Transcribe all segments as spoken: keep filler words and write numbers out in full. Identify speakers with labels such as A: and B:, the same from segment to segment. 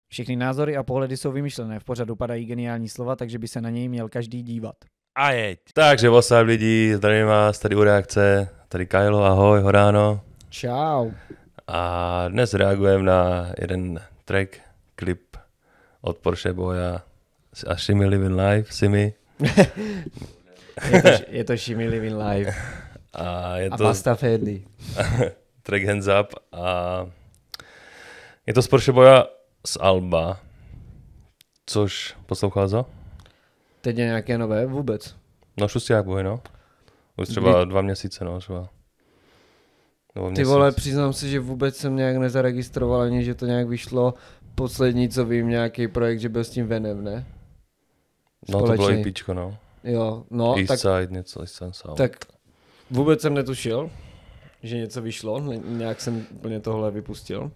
A: Všechny názory a pohledy jsou vymyšlené, v pořadu padají geniální slova, takže by se na něj měl každý dívat.
B: A jeď. Takže what's up lidi, zdravím vás, tady u reakce, tady Kylo, ahoj, horáno.
A: Čau.
B: A dnes reagujeme na jeden track, klip od Porsche Boya a Shimmy Living Life, Simi.
A: je, to, je to Shimmy Living Life.
B: A, je
A: a
B: to
A: Basta Fedy.
B: Track Hands Up a je to z Porsche Boya z Alba, což poslouchal za?
A: Teď je nějaké nové vůbec.
B: No šusták boj, no. Už třeba Kdy? dva měsíce, no třeba. Nebo
A: Ty vole, přiznám si, že vůbec jsem nějak nezaregistroval ani, že to nějak vyšlo. Poslední, co vím, nějaký projekt, že byl s tím Venem, ne?
B: No to bylo IPčko, no.
A: Jo, no.
B: East
A: tak,
B: Side, něco, East Side Sound.
A: Tak vůbec jsem netušil, že něco vyšlo, nějak jsem úplně tohle vypustil.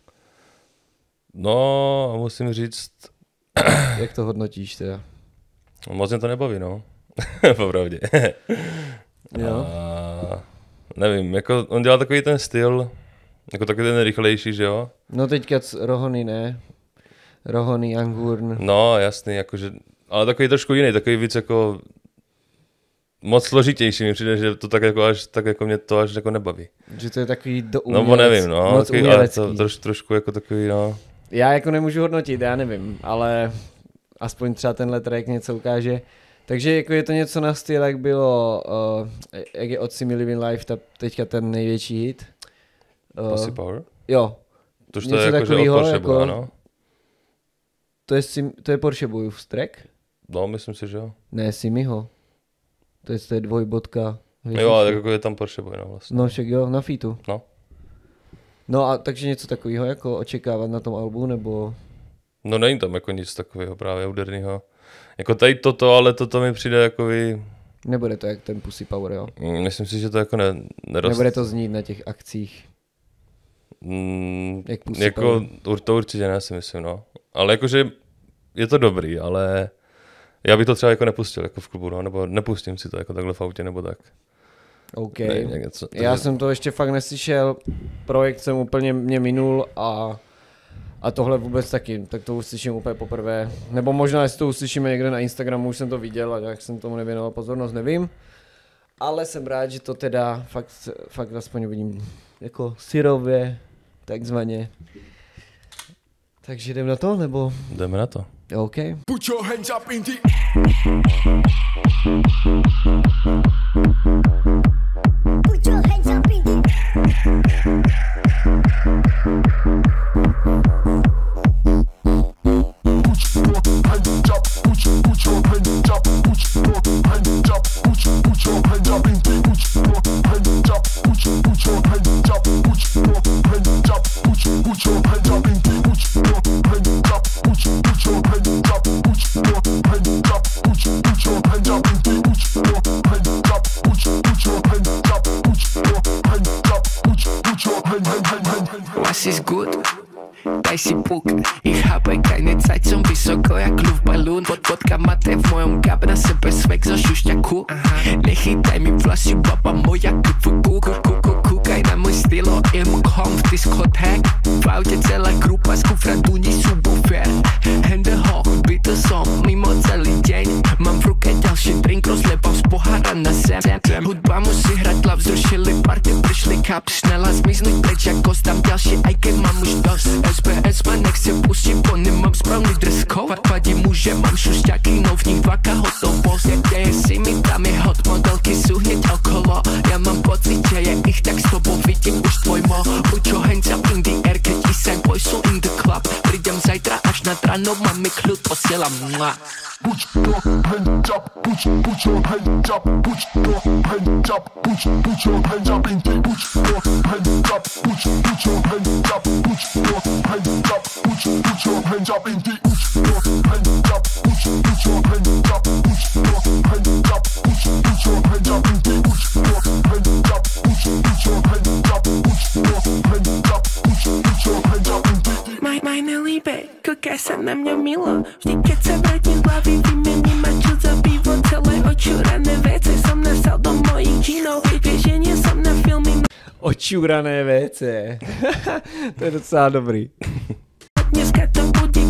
B: No, musím říct...
A: Jak to hodnotíš teda?
B: Moc mě to nebaví, no. Popravdě.
A: Jo.
B: A, nevím, jako on dělá takový ten styl, jako takový ten rychlejší, že jo?
A: No teďka Rohony, ne? Rohony, Angurn.
B: No, jasný, jakože, ale takový trošku jiný, takový víc jako moc složitější mi přijde, že to tak jako až, tak jako mě to až jako nebaví.
A: Že to je takový do
B: umělec, no, nevím, no, moc takový, ale to troš, trošku jako takový, no.
A: Já jako nemůžu hodnotit, já nevím, ale aspoň třeba tenhle track něco ukáže. Takže jako je to něco na styl, jak bylo, uh, jak je od Shimmy Living Life, ta, teďka ten největší hit.
B: Uh, Pussy Power?
A: Jo.
B: Tož to je jako, že od Porsche jako, Boya, no?
A: To je, Sim, to je Porsche Boyův track?
B: No, myslím si, že jo.
A: Ne, Simmyho. To je, to je dvojbodka.
B: Jo, ale jako je tam Porsche Boy, no vlastně.
A: No však jo, na featu.
B: No.
A: No a takže něco takového jako očekávat na tom albu, nebo...
B: No není tam jako nic takového právě úderného. Jako tady toto, ale toto mi přijde jako vy...
A: Nebude to jak ten Pussy Power, jo?
B: Myslím si, že to jako ne, nerost...
A: Nebude to znít na těch akcích.
B: Mm,
A: jak Pussy
B: jako
A: Power.
B: To určitě ne, si myslím, no. Ale jakože je to dobrý, ale já bych to třeba jako nepustil jako v klubu, no, nebo nepustím si to jako takhle v autě, nebo tak.
A: OK.
B: Ne, něco,
A: já
B: takže...
A: jsem to ještě fakt neslyšel, projekt jsem úplně mě minul a, a tohle vůbec taky, tak to uslyším úplně poprvé. Nebo možná, jestli to uslyšíme někde na Instagramu, už jsem to viděl a jak jsem tomu nevěnoval pozornost, nevím. Ale jsem rád, že to teda fakt, fakt aspoň uvidím jako syrově, takzvaně. Takže jdem na to, nebo?
B: Jdeme na to.
A: OK.
C: Put your hands up in the... Put your hands up in the...
D: Was ist gut? Daj si puk, ich chápej keine Zeit som vysoko jak luv balún. Vodka mate v mojom kap, na sebe svek zo šušťaku. Nechytaj mi vlasy, baba moja kuku, kuku, kúkaj na môj stylo, emo kom v diskoték. V aute celá grupa z kufra duní subwoofer. Hände hoch, byto som mimo celý deň. Mám v ruke ďalší drink, rozlepám z pohára na zem. Hudba musí hrať, hlav zrušili party, prišli kap, šnela zmiznúť preč, ako tam ďalší, aj keď mám už dosť. es bé es ma nechce pustiť, bo nemám správny dress code. Vadím mu, že mám šušťaky, no v nich dvaka hotovosť. Jak kde je Simi, tam je hot, modelky sú hneď okolo. Ja mám pocit, že je ich, tak s tobou vidím už tvoj mo. Put your hands up in the air, keď i sad boys sú in the club. Prídem zajtra až nad ráno, mám mi kľud, posielam mua.
C: Put your hands up, put, put your hands up, put your hands up, put, put your hands up in the, put your hands up, put, put your hands up, put your hands up, put, put your hands up in the, put your hands up, put, put your hands up, put your hands up, put, put your hands up in the, put your hands up, put, put your hands up, put your hands up, put, put your hands up in the.
D: Maj, maj nelíbe, kúkaj sa na mňa milo, vždy keď sa vrátim z hlavy, vymením ma čo za pivo, celé očúrané veci, som nasal do mojich džinov, vieš, že nie som na filmy.
A: Očúrané vé cé. To je docela dobrý.
D: Dneska to bude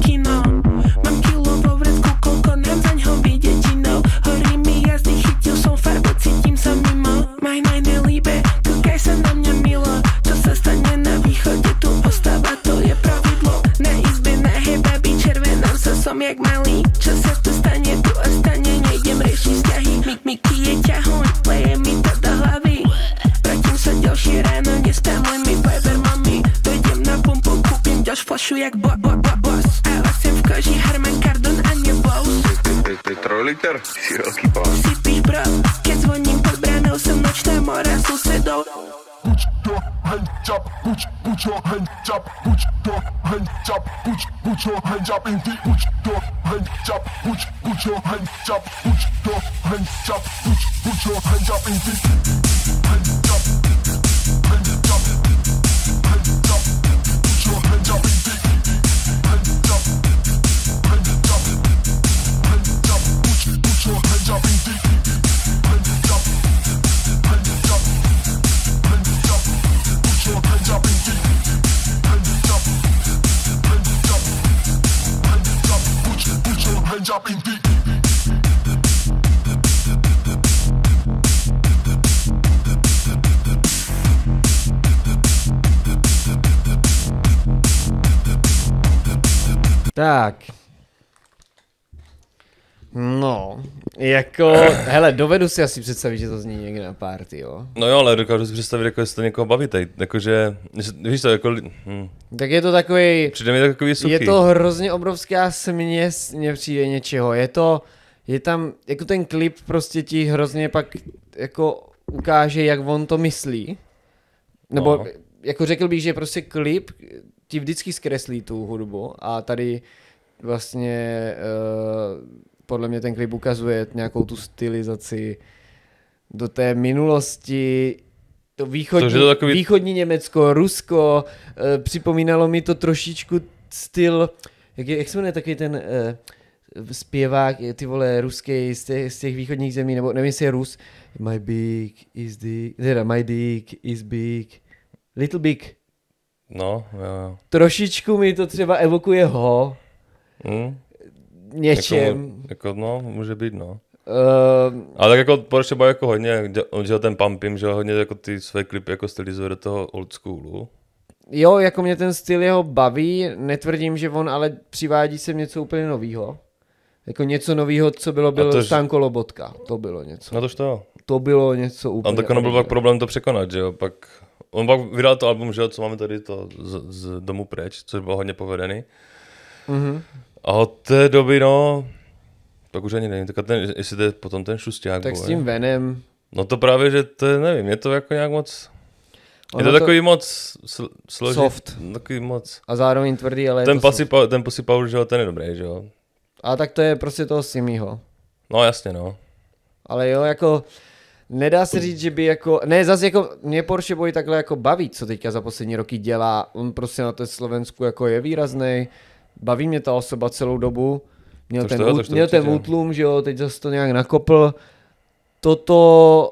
D: mám jak malý, čo sa tu stane, tu ostane, nejdem riešiť vzťahy. Mik, Miky je ťahuň, leje mi to do hlavy. Vrátim sa ďalšie ráno, nespamuj mi Viber mami. Dojdem na pumpu, kúpim ďalš flašu jak bo, bo, bo, boss. Ale sem v koži Harman Kardon a nebous.
E: To je trojliter, si veľký pán.
D: Si píš bro, keď zvoním pod bránou, som nočná mora susedov.
C: Put your hands up, put, put your hands up, put your hands up, put, put your hands up in the, put your hands up, put, put your hands up, put your hands up, put, put your hands up in the, hands up, hands up, hands up, put your hands up in the, hands up, hands up, hands up, put, put your hands up in the, hands up, hands up. Your hands up in the hands up, hands up, hands up. Put, put your hands up in the.
A: Tak. No, jako, hele, dovedu si asi představit, že to zní někde na party, jo.
B: No jo, ale dokážu si představit, jako jestli to někoho baví tady, jakože, víš to, jako... Hm.
A: Tak je to takový,
B: Přijde mi to takový suchý.
A: je to hrozně obrovská směs, mně přijde něčeho, je to, je tam, jako ten klip prostě ti hrozně pak, jako ukáže, jak on to myslí, nebo,
B: no.
A: jako řekl bych, že prostě klip ti vždycky zkreslí tu hudbu a tady vlastně... Uh, podle mě ten klip ukazuje nějakou tu stylizaci do té minulosti, to východní,
B: to, to takový...
A: východní Německo, Rusko, e, připomínalo mi to trošičku styl, jak, je, jak se jmenuje takový ten e, zpěvák, ty vole, ruský z těch, z těch východních zemí, nebo nevím, jestli je Rus, my big is the, teda my dick is big, little big.
B: No, jo.
A: Trošičku mi to třeba evokuje ho.
B: Hmm.
A: Něčem.
B: Jako, jako, no, může být, no.
A: Uh,
B: ale tak jako Porsche Boy jako hodně, on dělal ten Pumpim, že hodně jako ty své klipy jako stylizuje do toho old schoolu.
A: Jo, jako mě ten styl jeho baví, netvrdím, že on ale přivádí sem něco úplně novýho. Jako něco novýho, co bylo, bylo
B: tož...
A: Stanko Lobotka, to bylo něco.
B: No tož to.
A: To bylo něco úplně.
B: A tak ono byl pak problém to překonat, že jo, pak... On pak vydal to album, že jo, co máme tady to z, z domu pryč, což bylo hodně povedený.
A: Mhm.
B: A od té doby, no, tak už ani nevím, tak ten, jestli to je potom ten šusták.
A: Tak
B: boje.
A: s tím Venem.
B: No to právě, že to je, nevím, je to jako nějak moc, ono je to, to takový moc sl- složit,
A: soft.
B: Takový moc.
A: A zároveň tvrdý, ale
B: ten
A: je to
B: Pussy Power, ten Pussy Power, že jo, ten je dobrý, že jo.
A: A tak to je prostě toho Simího.
B: No jasně, no.
A: Ale jo, jako, nedá se říct, že by jako, ne, zase jako, mě Porsche Boy takhle jako baví, co teďka za poslední roky dělá, on prostě na té Slovensku jako je výraznej. Baví mě ta osoba celou dobu, měl
B: tož
A: ten,
B: to,
A: vůd,
B: to
A: měl ten útlum, že jo, teď zase to nějak nakopl. Toto,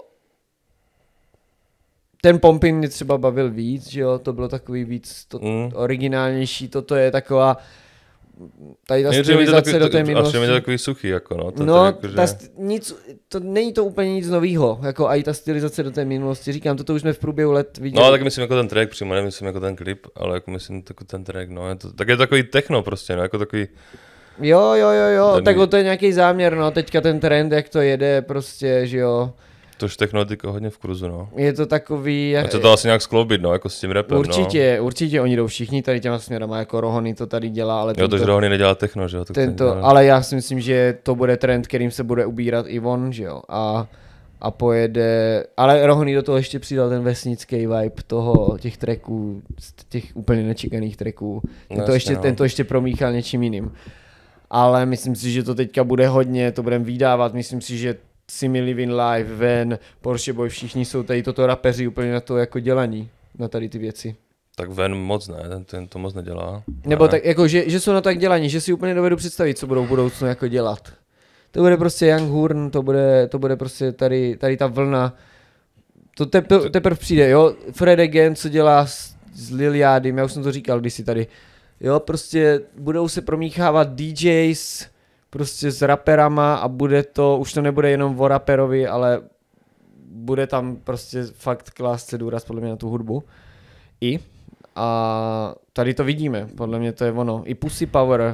A: ten Pumping mě třeba bavil víc, že jo, to bylo takový víc to,
B: mm.
A: originálnější, toto je taková, tady ta
B: Mě
A: stylizace do té minulosti.
B: A mě to takový suchý, jako no. To
A: no,
B: jako, že...
A: ta st- nic, to není to úplně nic novýho, jako i ta stylizace do té minulosti, říkám, toto už jsme v průběhu let viděli.
B: No, tak myslím jako ten track přímo, nemyslím jako ten klip, ale jako myslím jako ten track, no, je to, tak je to takový techno prostě, no, jako takový...
A: Jo, jo, jo, jo,
B: ten...
A: tak to je nějaký záměr, no, teďka ten trend, jak to jede, prostě, že jo.
B: Tož techno je teďka hodně v kruzu, no.
A: Je to takový...
B: A chce to asi nějak skloubit, no, jako s tím rapem,
A: určitě,
B: no.
A: Určitě, oni jdou všichni tady těma směrama, jako Rohony to tady dělá, ale...
B: Jo, to, že Rohony nedělá techno, že jo.
A: Tento, ale já si myslím, že to bude trend, kterým se bude ubírat i on, že jo, a... A pojede, ale Rohony do toho ještě přidal ten vesnický vibe toho, těch tracků, těch úplně nečekaných tracků. Ten,
B: no,
A: to, ještě,
B: no.
A: ten to ještě promíchal něčím jiným. Ale myslím si, že to teďka bude hodně, to budeme vydávat, myslím si, že Simi Living Live, Ven, Porsche Boy, všichni jsou tady toto rapeři úplně na to jako dělaní, na tady ty věci.
B: Tak Ven moc ne, ten, ten to moc nedělá.
A: Nebo
B: ne.
A: tak jako, že, že jsou na tak dělaní, že si úplně dovedu představit, co budou v budoucnu jako dělat. To bude prostě Young Horn, to bude, to bude prostě tady, tady ta vlna. To teprve, teprve přijde, jo. Fred again, co dělá s, s Liliádym, já už jsem to říkal kdysi tady. Jo, prostě budou se promíchávat D Js prostě s raperama a bude to, už to nebude jenom o raperovi, ale bude tam prostě fakt klást se důraz podle mě na tu hudbu. I. A tady to vidíme, podle mě to je ono. I Pussy Power,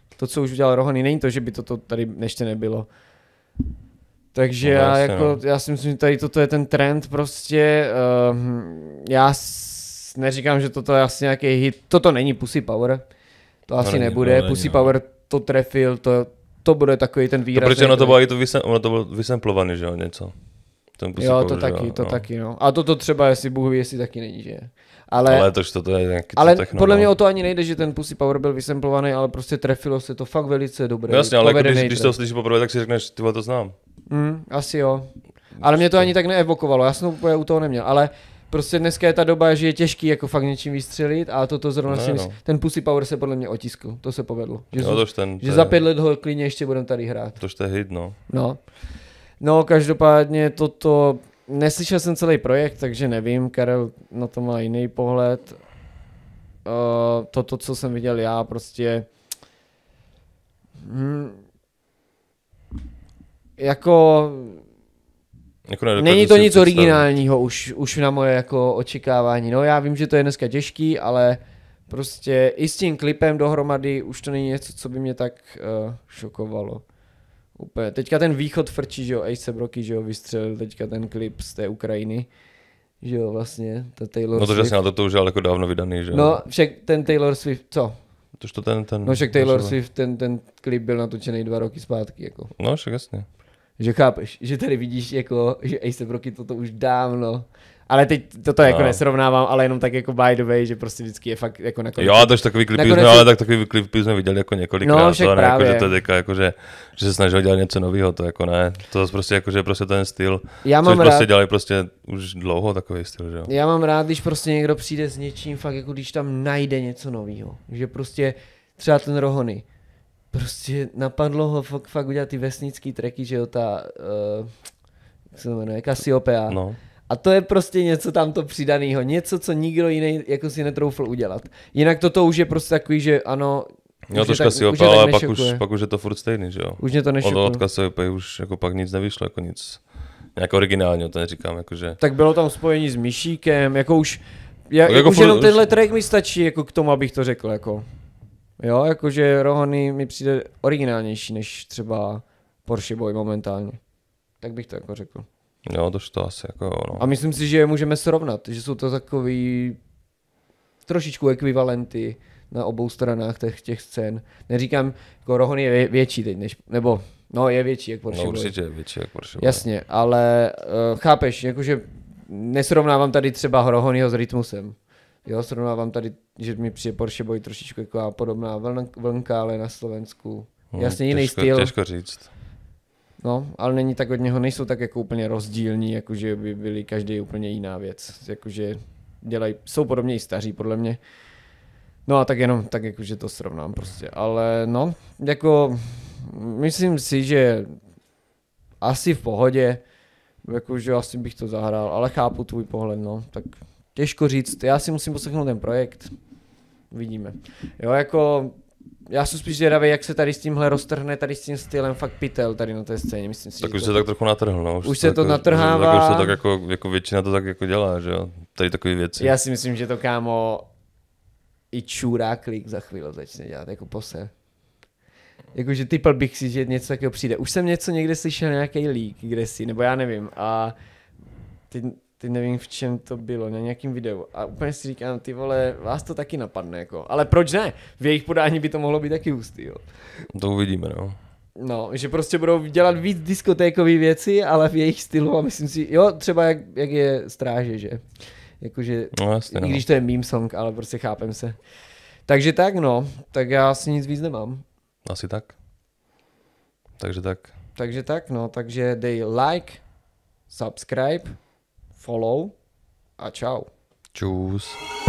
A: To, co už udělal Rohony, není to, že by to, to tady ještě nebylo. Takže
B: No,
A: já,
B: jasně,
A: jako,
B: no.
A: já si myslím, že tady toto je ten trend prostě. Uh, já s, neříkám, že toto je asi nějaký hit. Toto není Pussy Power. To asi
B: není,
A: nebude.
B: to
A: Pussy
B: není, no.
A: Power to trefil, to, to bude takový ten
B: To
A: výrazný.
B: proč ono to bylo i to, vysem, ono to bylo vysemplovaný, že jo, něco. Ten Pussy
A: Jo,
B: Power,
A: to
B: že
A: taky, to
B: no.
A: taky, no. A toto třeba, jestli Bůh ví, jestli taky není, že? Ale,
B: Ale to, že to je nějaký
A: ale
B: techno,
A: podle
B: no.
A: mě o to ani nejde, že ten Pussy Power byl vysemplovaný, ale prostě trefilo se to fakt velice dobře.
B: No jasně, ale jako když,
A: povedený
B: když
A: track.
B: to slyšíš poprvé, tak si řekneš, ty vole, to znám.
A: Mm, asi jo. Ale mě to ani tak neevokovalo, já jsem úplně u toho neměl, ale prostě dneska je ta doba, že je těžký jako fakt něčím vystřelit a toto zrovna
B: No,
A: si
B: no.
A: myslím, ten Pussy Power se podle mě otiskl, to se povedlo. Že,
B: No,
A: z-
B: tož ten,
A: že
B: to
A: za
B: je-
A: pět let ho klidně ještě budeme tady hrát.
B: Tož to je hit, no.
A: No. No, každopádně toto, neslyšel jsem celý projekt, takže nevím, Karel na to má jiný pohled. Uh, toto, co jsem viděl já, prostě hm, jako
B: Jako nedokážu
A: není to
B: si
A: nic
B: představit.
A: originálního už, už na moje jako očekávání. No já vím, že to je dneska těžký, ale prostě i s tím klipem dohromady už to není něco, co by mě tak uh, šokovalo. Úplně. Teďka ten východ frčí, že jo, A$ej Rocky, že jo, vystřelil teďka ten klip z té Ukrajiny. Že jo, vlastně, ta Taylor
B: No to
A: Swift.
B: jasně, ale to, to už je jako dávno vydaný, že jo.
A: No, však ten Taylor Swift, co?
B: Tož to ten, ten...
A: No však Taylor
B: to-
A: Swift, ten, ten klip byl natočený dva roky zpátky, jako.
B: No však jasně.
A: Že chápeš, že tady vidíš jako, že A$ej Rocky toto už dávno. Ale teď toto jako
B: No.
A: nesrovnávám, ale jenom tak jako by the way, že prostě vždycky je fakt jako nakonec.
B: Jo, tož takový klipy
A: Nakonec
B: jsme,
A: je-
B: ale tak takový klipy jsme viděli jako několikrát.
A: No, však
B: to ne, jako,
A: právě.
B: že to je teďka, jako, že, že se snažil dělat něco nového, to jako ne. To je prostě jako, že prostě ten styl,
A: Já
B: což
A: mám
B: prostě
A: rád,
B: dělají prostě už dlouho takový styl, že jo.
A: já mám rád, když prostě někdo přijde s něčím, fakt jako když tam najde něco nového. Že prostě třeba ten Rohony. Prostě napadlo ho fakt, fakt udělat ty vesnický tracky, že jo, ta, uh, jak se to jmenuje, Cassiopeia.
B: No.
A: A to je prostě něco tamto přidanýho, něco, co nikdo jiný jako si netroufl udělat. Jinak toto už je prostě takový, že ano,
B: Jo,
A: už je
B: troška
A: tak-
B: si
A: už je
B: opal,
A: tak
B: ale pak už,
A: nešokuje.
B: pak už je to furt stejný, že jo.
A: Už mě to
B: Od
A: nešokuje.
B: od Cassiopeia už jako pak nic nevyšlo, jako nic. Nějak originálního, to neříkám, jakože.
A: Tak bylo tam spojení s Myšíkem, jako už, já,
B: Tak
A: jako
B: jako
A: už
B: furt-
A: jenom
B: už-
A: tenhle track mi stačí jako k tomu, abych to řekl, jako. Jo, jakože Rohony mi přijde originálnější než třeba Porsche Boy momentálně. Tak bych to jako řekl.
B: Jo, tož to asi jako jo, no.
A: A myslím si, že je můžeme srovnat, že jsou to takový trošičku ekvivalenty na obou stranách těch, těch scén. Neříkám, jako Rohony je vě- větší teď, než, nebo no je větší jak Porsche
B: No
A: Boy.
B: určitě je větší jak Porsche.
A: Jasně, ale uh, chápeš, jakože nesrovnávám tady třeba Rohonyho s Rytmusem. Jo, srovnávám tady, že mi přijde Porsche Boy trošičku jako podobná vln, vlnka, ale na Slovensku.
B: Hm,
A: Jasně jiný
B: těžko,
A: styl.
B: Těžko říct.
A: No, ale není tak od něho, nejsou tak jako úplně rozdílní, jakože by byli každý úplně jiná věc. Jakože dělají, jsou podobně i staří, podle mě. No a tak jenom tak jakože to srovnám prostě. Ale no, jako myslím si, že asi v pohodě, jakože asi bych to zahrál, ale chápu tvůj pohled, no, tak těžko říct. Já si musím poslechnout ten projekt, vidíme. Jo, jako já jsem spíš zvědavý, jak se tady s tímhle roztrhne, tady s tím stylem fakt pytel tady na té scéně, myslím si,
B: Tak
A: že
B: už
A: to...
B: se tak trochu natrhl, no.
A: Už se to
B: jako,
A: natrhává.
B: Tak už to tak jako, jako většina to tak jako dělá, že jo. Tady takové věci.
A: Já si myslím, že to kámo i čůrá klik za chvíli začne dělat, jako pose. Jakože typl bych si, že něco takového přijde. Už jsem něco někde slyšel, nějaký leak, kde si, nebo já nevím. A teď, teď nevím, v čem to bylo, na nějakém videu. A úplně si říkám, ty vole, vás to taky napadne, jako. Ale proč ne? V jejich podání by to mohlo být taky hustý, jo.
B: To uvidíme, no.
A: No, že prostě budou dělat víc diskotékové věci, ale v jejich stylu a myslím si, jo, třeba jak, jak je Stráže, že? Jakože,
B: No jasně,
A: i
B: no.
A: když to je meme song, ale prostě chápem se. Takže tak no, tak já asi nic víc nemám.
B: Asi tak. Takže tak.
A: Takže tak no, takže dej like, subscribe, follow a čau.
B: Čus.